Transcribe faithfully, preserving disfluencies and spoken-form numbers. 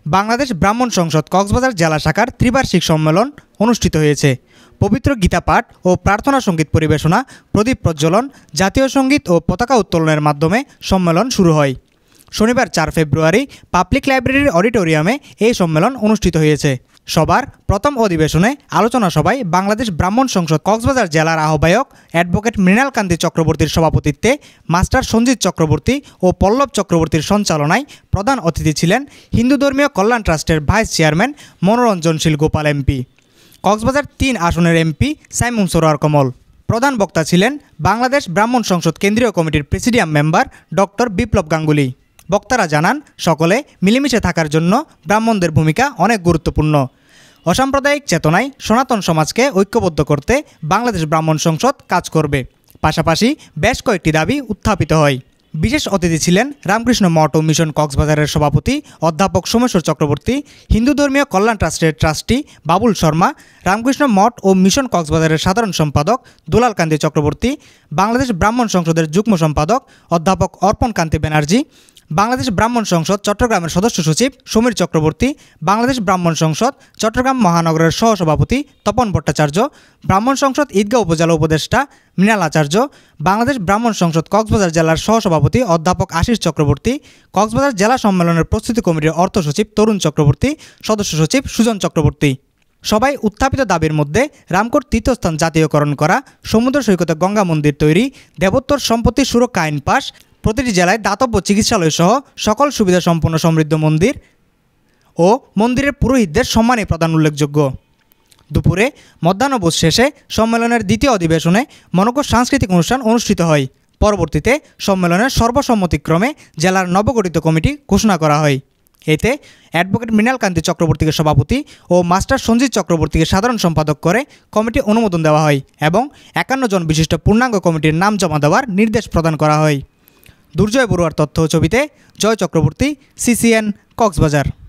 বাংলাদেশ ব্রাহ্মণ সংসদ কক্সবাজার জেলা শাখার ত্রিবার্ষিক সম্মেলন অনুষ্ঠিত হয়েছে। পবিত্র গীতা পাঠ ও প্রার্থনা সঙ্গীত পরিবেশনা, প্রদীপ প্রজ্বলন, জাতীয় সঙ্গীত ও পতাকা উত্তোলনের মাধ্যমে সম্মেলন শুরু হয়। শনিবার চার ফেব্রুয়ারি পাবলিক লাইব্রেরির অডিটোরিয়ামে এই সম্মেলন অনুষ্ঠিত হয়েছে। সবার প্রথম অধিবেশনে আলোচনা সভায় বাংলাদেশ ব্রাহ্মণ সংসদ কক্সবাজার জেলার আহ্বায়ক অ্যাডভোকেট মৃণাল কান্তি চক্রবর্তীর সভাপতিত্বে মাস্টার সঞ্জিত চক্রবর্তী ও পল্লব চক্রবর্তীর সঞ্চালনায় প্রধান অতিথি ছিলেন হিন্দু ধর্মীয় কল্যাণ ট্রাস্টের vice chairman Manoranjan Shil Gopal MP, Cox's Bazar তিন আসনের এমপি সাইমুম সরোয়ার কমল। প্রধান বক্তা ছিলেন বাংলাদেশ ব্রাহ্মণ সংসদ কেন্দ্রীয় কমিটির presidium member doctor Biplob Ganguly. বক্তারা জানান, সকলে মিলেমিশে থাকার জন্য ব্রাহ্মণদের ভূমিকা অনেক গুরুত্বপূর্ণ। অসাম্প্রদায়িক চেতনায় সনাতন সমাজকে ঐক্যবদ্ধ করতে বাংলাদেশ ব্রাহ্মণ সংসদ কাজ করবে। পাশাপাশি বেশ কয়েকটি দাবি উত্থাপিত হয়। বিশেষ অতিথি ছিলেন রামকৃষ্ণ মঠ ও মিশন কক্সবাজারের সভাপতি অধ্যাপক সোমেশ্বর চক্রবর্তী, হিন্দু ধর্মীয় কল্যাণ ট্রাস্টের ট্রাস্টি বাবুল শর্মা, রামকৃষ্ণ মঠ ও মিশন কক্সবাজারের সাধারণ সম্পাদক দুলাল কান্তি চক্রবর্তী, বাংলাদেশ ব্রাহ্মণ সংসদের যুগ্ম সম্পাদক অধ্যাপক অর্পণ কান্তি ব্যানার্জি, বাংলাদেশ ব্রাহ্মণ সংসদ চট্টগ্রামের সদস্য সচিব সমীর চক্রবর্তী, বাংলাদেশ ব্রাহ্মণ সংসদ চট্টগ্রাম মহানগরের সহসভাপতি তপন ভট্টাচার্য, ব্রাহ্মণ সংসদ ঈদগাঁও উপজেলা উপদেষ্টা মৃণাল আচার্য, বাংলাদেশ ব্রাহ্মণ সংসদ কক্সবাজার জেলার সহসভাপতি অধ্যাপক আশিস চক্রবর্তী, কক্সবাজার জেলা সম্মেলনের প্রস্তুতি কমিটির অর্থ সচিব তরুণ চক্রবর্তী, সদস্য সচিব সুজন চক্রবর্তী। সবাই উত্থাপিত দাবির মধ্যে রামকোট তীর্থস্থান জাতীয়করণ করা, সমুদ্র সৈকতে গঙ্গা মন্দির তৈরি, দেবোত্তর সম্পত্তি সুরক্ষা আইন পাস, প্রতিটি জেলায় দাতব্য চিকিৎসালয় সহ সকল সুবিধা সম্পন্ন সমৃদ্ধ মন্দির ও মন্দিরের পুরোহিতদের সম্মানী প্রদান উল্লেখযোগ্য। দুপুরে মধ্যাহ্নভোজ শেষে সম্মেলনের দ্বিতীয় অধিবেশনে মনোজ্ঞ সাংস্কৃতিক অনুষ্ঠান অনুষ্ঠিত হয়। পরবর্তীতে সম্মেলনের সর্বসম্মতিক্রমে জেলার নবগঠিত কমিটি ঘোষণা করা হয়। এতে অ্যাডভোকেট মৃণাল কান্তি চক্রবর্তীকে সভাপতি ও মাস্টার সঞ্জিত চক্রবর্তীকে সাধারণ সম্পাদক করে কমিটি অনুমোদন দেওয়া হয় এবং একান্ন জন বিশিষ্ট পূর্ণাঙ্গ কমিটির নাম জমা দেওয়ার নির্দেশ প্রদান করা হয়। দুর্জয় বড়ুয়ার তথ্য ছবিতে জয় চক্রবর্তী, সিসিএন, কক্সবাজার।